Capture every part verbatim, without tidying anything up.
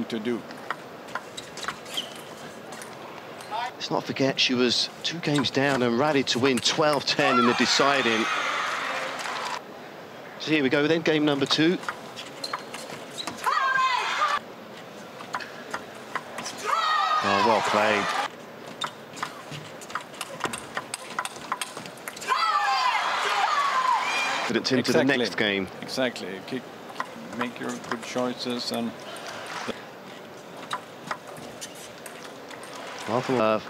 to do. Let's not forget she was two games down and rallied to win twelve ten in the deciding. So here we go then, game number two. Oh, well played. Put it into Exactly. the next game. Exactly. Keep, make your good choices and. Half love.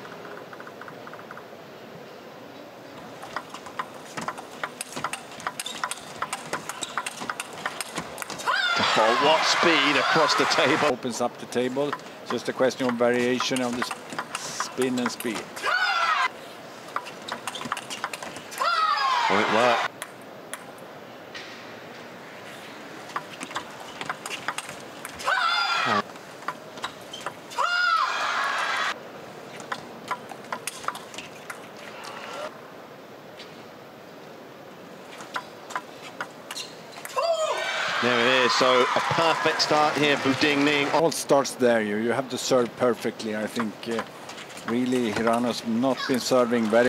Oh, what speed across the table. Opens up the table. Just a question of variation of the spin and speed. Oh, it worked. There it is, so a perfect start here for Ding Ning. All starts there. You you have to serve perfectly. I think uh, really Hirano's not been serving very.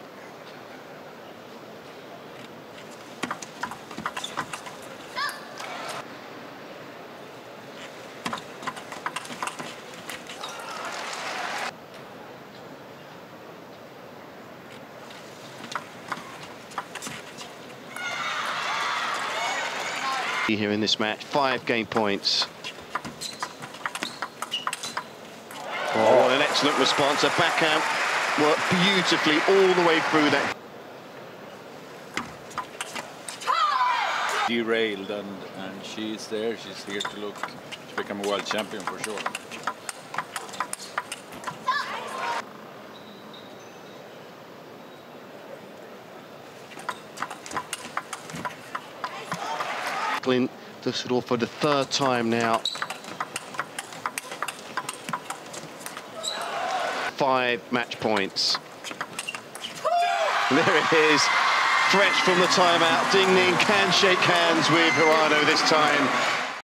Here in this match, five game points. Oh, what an excellent response. A backhand worked beautifully all the way through that. Derailed, and, and she's there. She's here to look to become a world champion for sure. Clint Dusseldorf for the third time now. Five match points. There it is, fresh from the timeout. Ding Ning can shake hands with Hirano this time.